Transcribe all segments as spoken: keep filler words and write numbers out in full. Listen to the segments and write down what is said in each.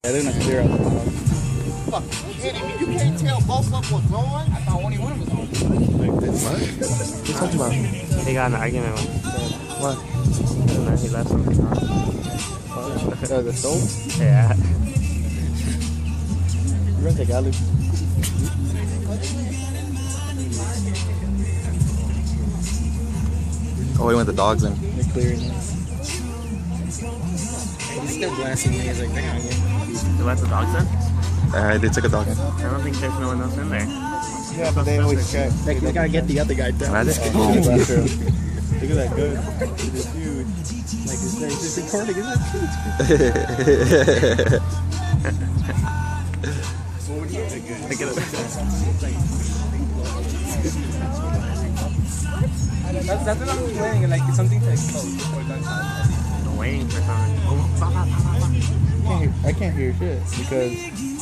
Yeah, they're not clear out the bottom. Fuck, Eddie, you can't tell both of them was on? I thought only one was on. What? What are you talking about? He got in an argument with What? and then he left something on. Oh, the stove? Yeah. You rent the galley. Oh, he went the dogs in. They're clearing it. He's still blasting me. He's like, they're gonna get. You let the dogs in? Uh, they took a dog in. I don't think there's no one else in there. Yeah, but they always check. Like, they gotta get the other guy down. Imagine. Oh, that's true. Look at that good. It's huge. Like, is there, is this recording? Is that Look at it. That's, that's what I'm waiting, like something to explode before gunshot. I'm waiting for something. Oh, bah, bah, bah, bah, bah. I can't hear, I can't hear shit because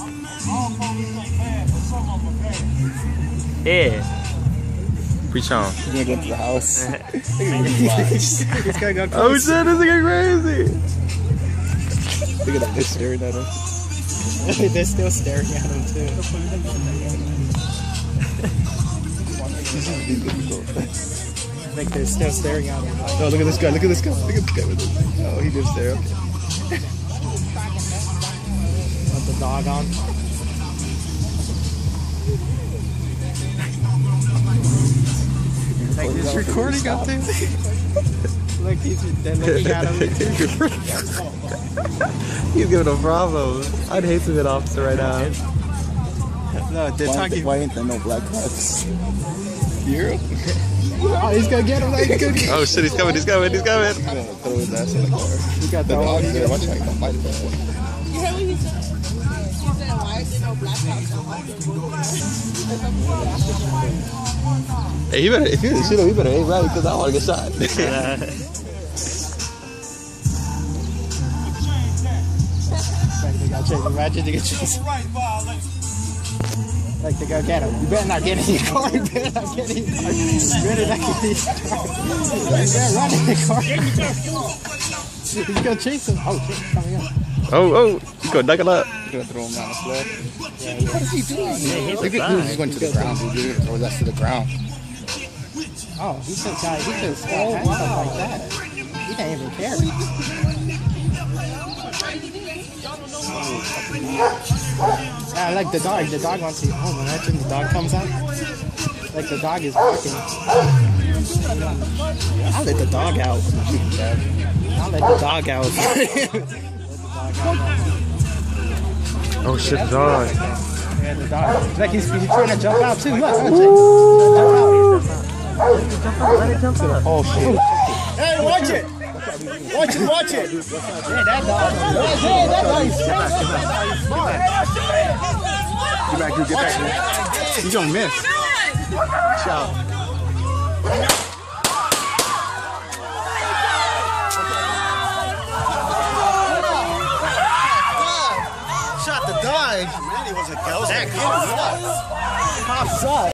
Yeah. Preach on. he's gonna go into the house. This guy got Oh shit, this nigga crazy. Look at that, they're staring at him. They're still staring at him too. This is being difficult. Like they're still staring at him. Like, Oh, look at this guy, look at this guy, look at this guy with it. Oh, he lives there, okay. with the dog on. Like this recording up there. Like he's they're looking at him. He's giving a bravo. I'd hate to be an officer right now. No, they're Why, talking. why ain't there no black cops? Here? Oh, he's gonna get him. Like, he's gonna get him. Oh shit, he's coming, he's coming, he's coming. He's gonna throw his ass in the car. He got The the dog's dog. there, watch out, he don't bite it. You heard what he said? He said, why is there no black cops on Hey, you better, if you're the shooter, you better ain't right because I want to get shot. Uh, Like they got chased. Imagine they get chased. Like they go get him. You better not get in your car. You better not get in your car. You better not get in your car. You better run in your car. He's gonna chase him. Oh shit, coming up. Oh, oh, he's gonna knuckle up. He's gonna throw him down the sled. What is he doing? he's Look at he just went to the ground, dude. Throw his ass to the ground. Oh, he just got, he just got oh, wow. like that. He didn't even care. I like the dog. The dog wants to. Oh, imagine the dog comes out. Like the dog is barking. I'll let the dog out. I'll let the dog out. Oh shit, dog. Yeah, the dog. Like he's, he's trying to jump out too. Look, look, jump out. let it jump up. Oh shit. Hey, watch it! Watch it, watch it! Yeah, that dog. Hey, that dog is smart. Get back here, get back here. He's gonna miss. Shot. Shot the dog. Man, he was a ghost. That pops up.